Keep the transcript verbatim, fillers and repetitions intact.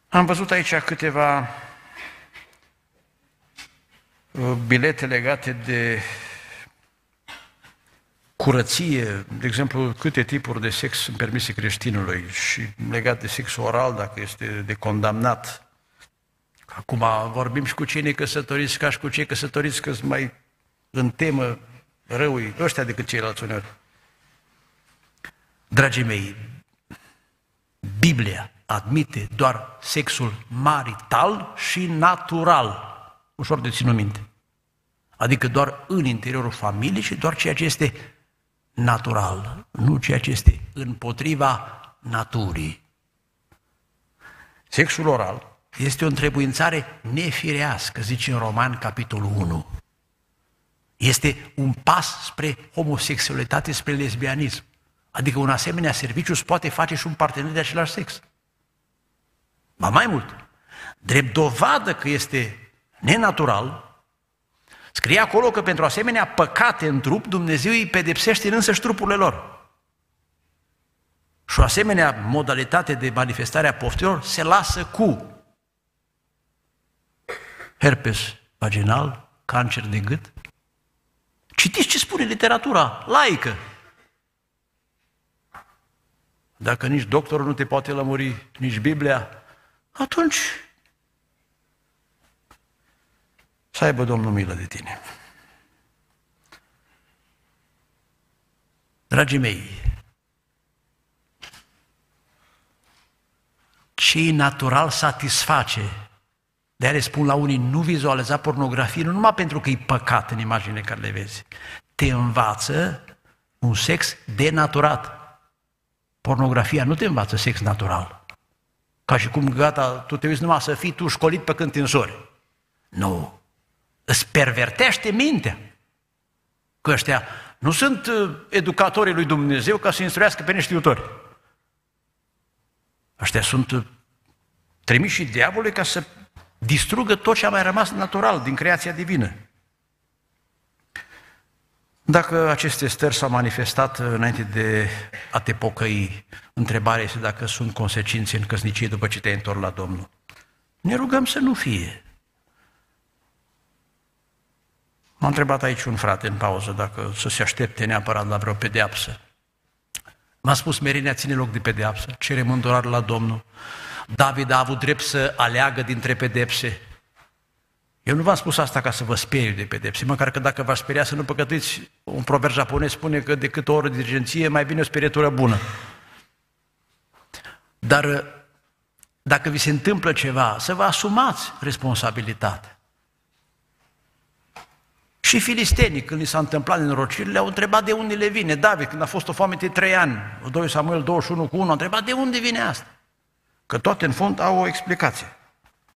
Am văzut aici câteva bilete legate de curăție, de exemplu, câte tipuri de sex sunt permise creștinului și legat de sex oral, dacă este de condamnat. Acum vorbim și cu cei necăsătoriți, ca și cu cei căsătoriți, că sunt mai în temă răui ăștia decât ceilalți uneori. Dragii mei, Biblia admite doar sexul marital și natural, ușor de ținut minte. Adică doar în interiorul familiei și doar ceea ce este natural, nu ceea ce este împotriva naturii. Sexul oral este o întrebuințare nefirească, zice în Romani, capitolul unu. Este un pas spre homosexualitate, spre lesbianism. Adică un asemenea serviciu îți poate face și un partener de același sex. Ba mai mult, drept dovadă că este nenatural, scrie acolo că pentru asemenea păcate în trup, Dumnezeu îi pedepsește în însăși trupurile lor. Și o asemenea modalitate de manifestare a poftelor se lasă cu herpes vaginal, cancer de gât. Citiți ce spune literatura laică. Dacă nici doctorul nu te poate lămuri, nici Biblia, atunci să aibă Domnul milă de tine. Dragii mei, ce natural satisface, de-aia le spun la unii, nu vizualiza pornografie, nu numai pentru că e păcat în imaginile care le vezi, te învață un sex denaturat. Pornografia nu te învață sex natural. Ca și cum, gata, tu te uiți numai să fii tu școlit pe când însori. Nu. Îți pervertește mintea. Că ăștia nu sunt educatorii lui Dumnezeu ca să instruiască pe neștiutori. Ăștia sunt trimiși diavolului ca să distrugă tot ce a mai rămas natural din creația divină. Dacă aceste stări s-au manifestat înainte de a te pocăi, întrebarea este dacă sunt consecințe în căsnicie după ce te-ai întors la Domnul. Ne rugăm să nu fie. M-a întrebat aici un frate în pauză dacă să se aștepte neapărat la vreo pedeapsă. M-a spus, Merinea, ține loc de pedeapsă, cere mânturare la Domnul. David a avut drept să aleagă dintre pedepse. Eu nu v-am spus asta ca să vă speriu de pedepse, măcar că dacă v-aș speria să nu păcătuiți, un proverb japonez spune că decât o oră de diligenție, mai bine o sperietură bună. Dar dacă vi se întâmplă ceva, să vă asumați responsabilitatea. Și filistenii, când li s-a întâmplat nenorocirile, le-au întrebat de unde le vine. David, când a fost o foame de trei ani, doi Samuel douăzeci și unu cu unu, a întrebat de unde vine asta. Că toate în fond au o explicație.